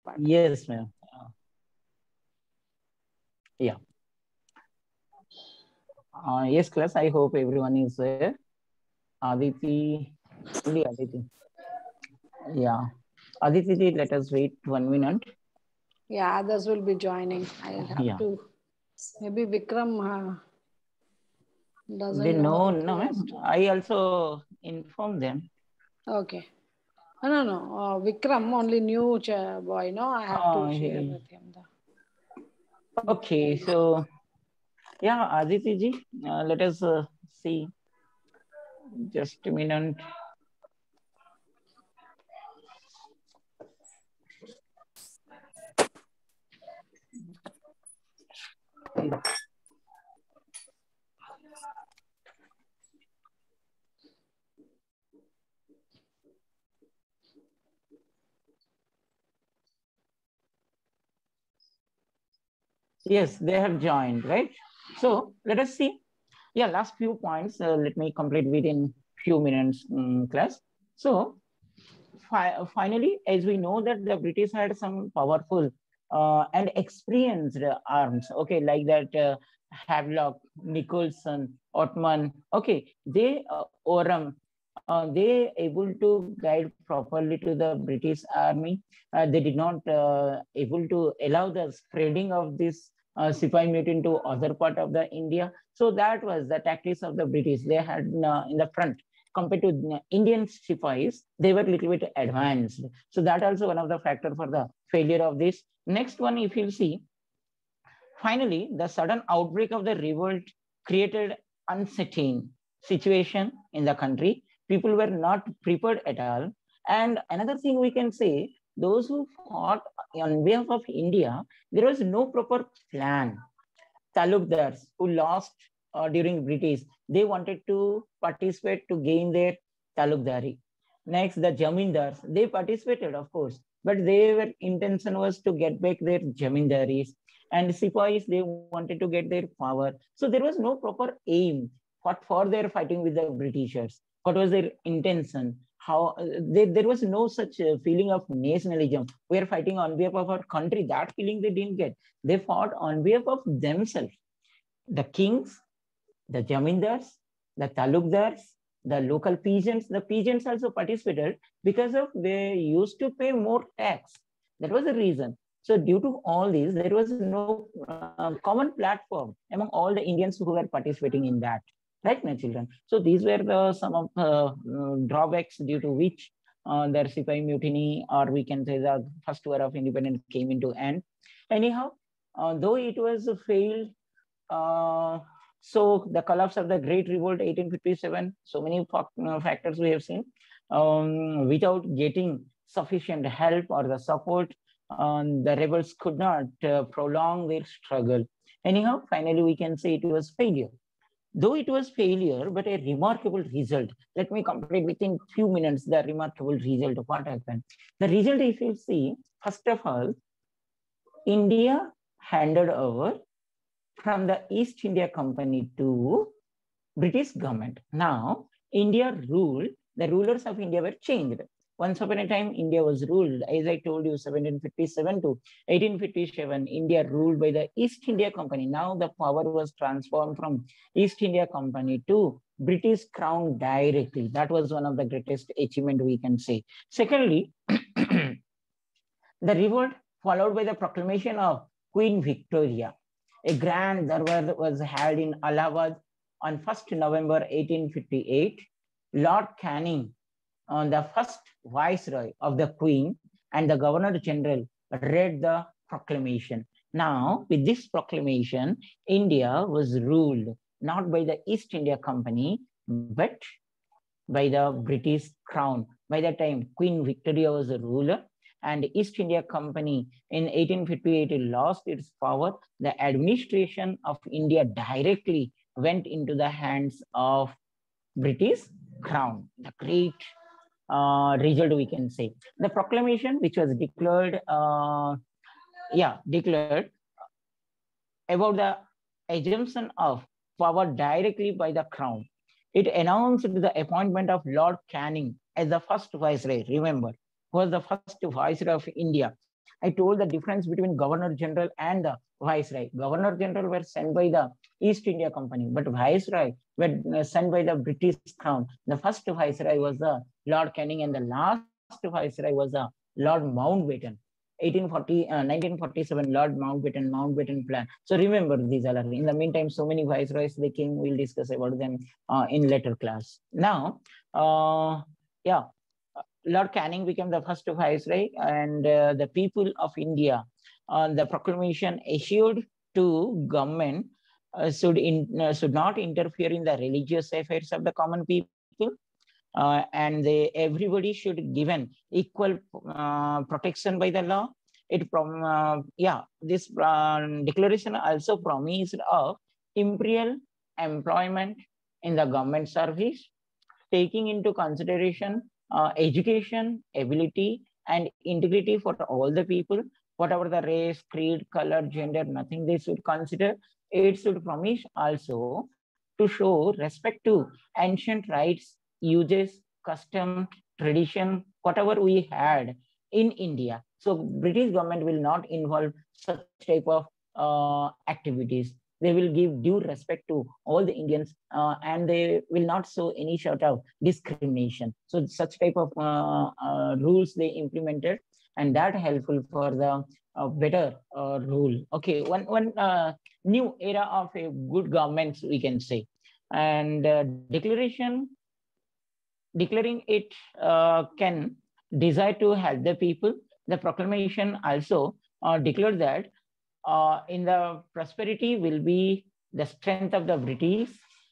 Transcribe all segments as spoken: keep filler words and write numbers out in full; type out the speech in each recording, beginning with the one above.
part. Yes, ma'am. Uh, yeah. Uh, yes, class. I hope everyone is there. Aditi, only Aditi. Yeah. Aditi, ji, let us wait one minute. Yeah, others will be joining. I'll have Yeah. to. Maybe Vikram uh, They doesn't know know, that no, he has ma'am. to. I also informed them. Okay. No, no, no. Uh, Vikram, only new ch- boy. No, I have to Uh, share he, with him the okay. details. So, yeah, Aditi, ji, uh, let us uh, see. Just a minute. Yes, they have joined, right? So let us see. Yeah, last few points. Uh, let me complete within few minutes, um, class. So fi finally, as we know that the British had some powerful uh, and experienced uh, arms. Okay, like that uh, Havelock, Nicholson, Ottoman. Okay, they uh, Orem. Uh, they able to guide properly to the British army. Uh, they did not uh, able to allow the spreading of this uh, Sipai mutiny to other part of the India. So that was the tactics of the British. They had uh, in the front compared to Indian Sipais, they were a little bit advanced. So that also one of the factor for the failure of this. Next one, if you see, finally, the sudden outbreak of the revolt created uncertain situation in the country. People were not prepared at all. And another thing we can say, those who fought on behalf of India, there was no proper plan. Talukdars who lost uh, during British, they wanted to participate to gain their talukdari. Next, the jamindars, they participated, of course, but their intention was to get back their jamindaris. And sipais, they wanted to get their power. So there was no proper aim. What for their fighting with the Britishers? What was their intention? How uh, they, there was no such uh, feeling of nationalism. We are fighting on behalf of our country. That feeling they didn't get. They fought on behalf of themselves. The kings, the jamindars, the talukdars, the local peasants. The peasants also participated because of they used to pay more tax. That was the reason. So due to all these, there was no uh, common platform among all the Indians who were participating in that. Right, my children? So these were the some of the uh, drawbacks due to which uh, the Sipai mutiny, or we can say the first war of independence came into end. Anyhow, uh, though it was failed, uh, so the collapse of the Great Revolt, eighteen fifty-seven. So many factors we have seen. Um, without getting sufficient help or the support, um, the rebels could not uh, prolong their struggle. Anyhow, finally we can say it was failure. Though it was failure, but a remarkable result. Let me complete within few minutes the remarkable result of what happened. The result, if you see, first of all, India handed over from the East India Company to British government. Now, India ruled, the rulers of India were changed. Once upon a time, India was ruled, as I told you, seventeen fifty-seven to eighteen fifty-seven, India ruled by the East India Company. Now the power was transformed from East India Company to British Crown directly. That was one of the greatest achievement we can say. Secondly, the revolt followed by the proclamation of Queen Victoria. A grand darbar was held in Allahabad on first November eighteen fifty-eight. Lord Canning, uh, the first viceroy of the Queen, and the Governor General read the proclamation. Now, with this proclamation, India was ruled not by the East India Company, but by the British Crown. By that time, Queen Victoria was the ruler, and East India Company in eighteen fifty-eight lost its power. The administration of India directly went into the hands of British Crown. The great uh, result we can say. The proclamation, which was declared, uh, yeah, declared about the assumption of power directly by the Crown. It announced the appointment of Lord Canning as the first viceroy. Remember, who was the first viceroy of India. I told the difference between Governor General and the Viceroy. Governor General were sent by the East India Company, but Viceroy were sent by the British Crown. The first Viceroy was the Lord Canning, and the last Viceroy was the Lord Mountbatten. eighteen forty, uh, nineteen forty-seven, Lord Mountbatten, Mountbatten Plan. So remember these are. In the meantime, so many viceroys they came. We'll discuss about them uh, in later class. Now, uh, yeah, Lord Canning became the first viceroy, and uh, the people of India, uh, the proclamation issued to government uh, should in, uh, should not interfere in the religious affairs of the common people. Uh, and they, everybody should given equal uh, protection by the law. It from uh, yeah, this uh, declaration also promised of imperial employment in the government service, taking into consideration uh, education, ability, and integrity for all the people, whatever the race, creed, color, gender, nothing they should consider. It should promise also to show respect to ancient rights, uses, custom, tradition, whatever we had in India. So British government will not involve such type of uh, activities. They will give due respect to all the Indians, uh, and they will not show any sort of discrimination. So such type of uh, uh, rules they implemented, and that helpful for the uh, better uh, rule. Okay, one one uh, new era of a good government, we can say. And uh, declaration declaring it uh, can desire to help the people. The proclamation also uh, declared that uh, in the prosperity will be the strength of the British,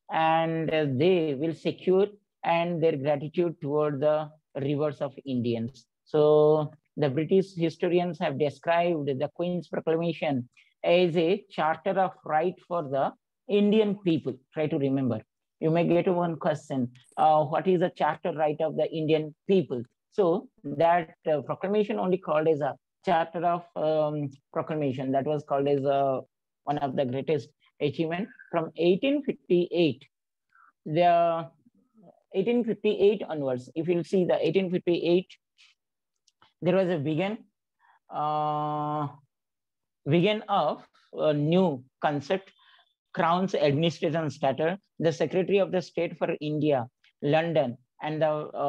and uh, they will secure and their gratitude toward the rivers of Indians. So the British historians have described the Queen's proclamation as a charter of right for the Indian people. Try to remember. You may get one question, uh, what is the charter right of the Indian people? So that uh, proclamation only called as a charter of um, proclamation, that was called as uh, one of the greatest achievement from eighteen fifty-eight. The eighteen fifty-eight onwards, if you'll see the eighteen fifty-eight, there was a begin, uh, begin of a new concept, Crown's administration starter, the Secretary of the State for India, London, and the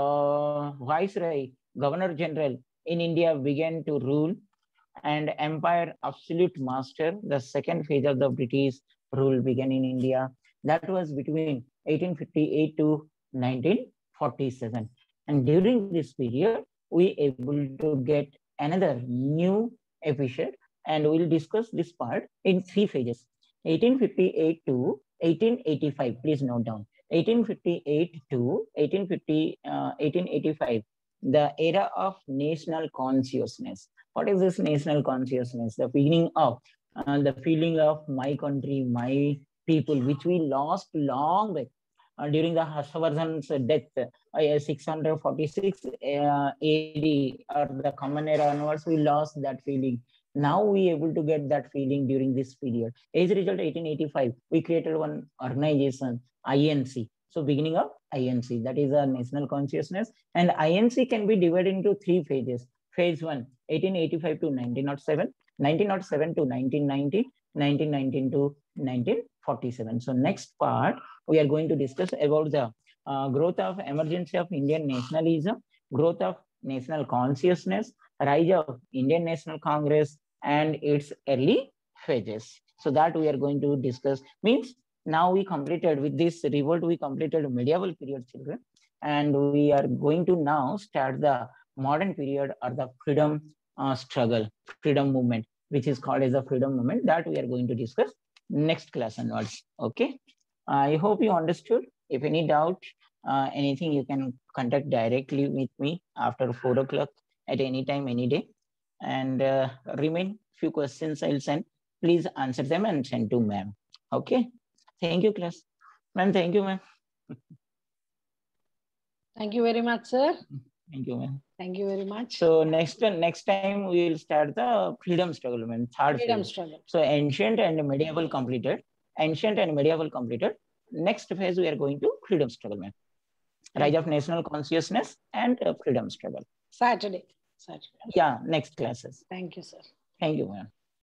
uh, Viceroy, Governor General in India began to rule, and empire absolute master, the second phase of the British rule began in India. That was between eighteen fifty-eight to nineteen forty-seven. And during this period, we able to get another new episode, and we'll discuss this part in three phases. eighteen fifty-eight to eighteen eighty-five, please note down. eighteen fifty-eight to eighteen fifty, uh, eighteen eighty-five, the era of national consciousness. What is this national consciousness? The beginning of uh, the feeling of my country, my people, which we lost long back uh, during the Harshavardhan's death, uh, six forty-six uh, A D, or the common era onwards, we lost that feeling. Now we able to get that feeling during this period. As a result, eighteen eighty-five, we created one organization, I N C. So beginning of I N C, that is a national consciousness. And I N C can be divided into three phases. Phase one, eighteen eighty-five to nineteen oh seven, nineteen oh seven to nineteen ninety, nineteen nineteen to nineteen forty-seven. So next part, we are going to discuss about the uh, growth of emergency of Indian nationalism, growth of national consciousness, rise of Indian National Congress, and its early phases. So that we are going to discuss. Means now we completed with this revolt, we completed medieval period, children, and we are going to now start the modern period, or the freedom uh, struggle, freedom movement, which is called as the freedom movement. That we are going to discuss next class onwards. Okay. I hope you understood. If any doubt, uh, anything, you can contact directly with me after four o'clock at any time, any day. And uh, remain few questions I'll send. Please answer them and send to ma'am. Okay. Thank you, class. Ma'am, thank you, ma'am. Thank you very much, sir. Thank you, ma'am. Thank you very much. So next next time we will start the freedom struggle, ma'am. Third freedom phase. struggle. So ancient and medieval completed. Ancient and medieval completed. Next phase we are going to freedom struggle, ma'am. Rise of national consciousness and uh, freedom struggle. Saturday. such. Yeah, next classes. Thank you, sir. Thank you, ma'am.